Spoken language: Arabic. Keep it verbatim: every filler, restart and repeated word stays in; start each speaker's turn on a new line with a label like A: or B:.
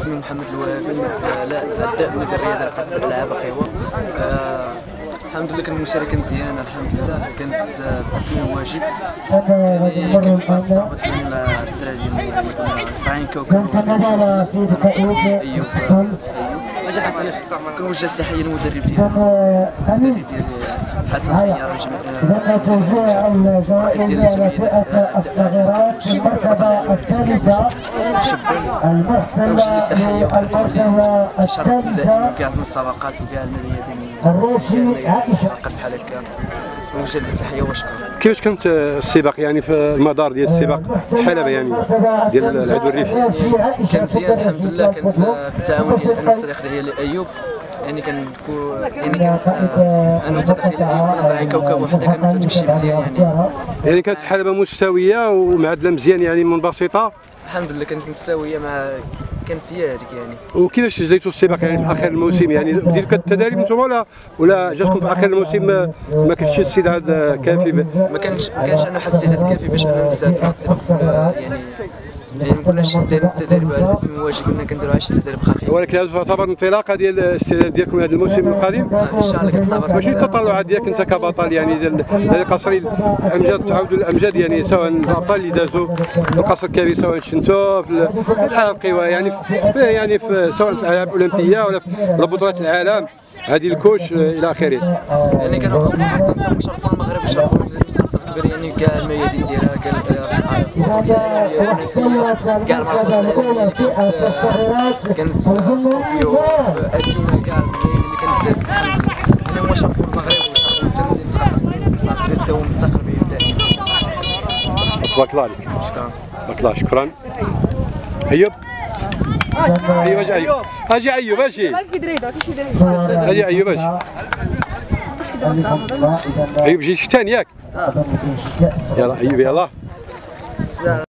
A: اسمي محمد الوهابي، لا ابدا من الرياضه الالعاب القوى. الحمد لله كانت المشاركه مزيانه، الحمد لله كانت تصميم واجب، يعني كان واحد الصعوبات يعني مع الدراري ديالنا طالعين كوكب ايوب ايوب اجا حسن. كنوجه التحيه للمدرب ديالنا، المدرب ديال حسن خيار رئيس ديال الجمعيه
B: الصغيرات في المرتبة الثالثة
A: كنوجه التحيه
B: المرتبة
A: شرف دائما
B: الثالثة
A: وكاع المسابقات وكاع الميادين
B: الروسي عائشة.
A: بحال هكا نوجه التحيه وشكرا.
C: كيفاش كانت السباق يعني في المدار ديال السباق حلبة يعني ديال العدو الريفي؟
A: كان مزيان الحمد لله، كانت بالتعاون ديال انا الصديق ديالي ايوب، يعني كان يعني كانت انا الصديق ديالي ايوب كنا طالعين كوكب وحده، كان داك الشيء مزيان يعني.
C: يعني كانت حلبة مستوية ومعدله مزيان يعني منبسطة.
A: الحمد لله كانت مستويه مع كانت هي هذيك يعني.
C: وكيفاش جيتوا السباق يعني في اخر الموسم؟ يعني ديروا التدريب نتوما ولا ولا جاتكم في اخر الموسم ما, ما كانش استعداد كافي؟
A: ما كانش ما كانش انا حسيت كافي باش انا نستعد السباق يعني. يعني ما كناش دايرين التدريب على لازم واجب كنا كنديروا عشرة تدريب خفيف.
C: ولكن هذا تعتبر انطلاقه ديال الاستعداد ديالكم لهذا الموسم القادم.
A: آه ان شاء الله كتعتبر.
C: واش التطلعات ديالك انت كبطل يعني ديال القصر الامجاد، تعاودوا الامجاد يعني سواء الابطال اللي دازوا في القصر الكبير سواء شنتو في الالعاب القوى يعني في يعني في سواء في الالعاب الاولمبيه ولا في بطولات العالم هذه الكوش الى اخره.
A: يعني كانوا تنشرفوا المغرب وشرفوا القصر الكبير يعني كاع الميادين ديالها كاع كاع المراكز العالميه كانت في طوكيو في اثينا، كاع اللي كانت دازت الحمد لله. يعني هما شرفوا المغرب وشرفوا مدينه القصر الكبير حتى هو مفتخر بهم دائما.
C: تبارك الله عليك.
A: شكرا.
C: تبارك الله شكرا. ايوب ايوب اجي ايوب اجي ايوب اجي اجي ايوب اجي ايوب جيت ثاني ياك. يلا ايوب يلا.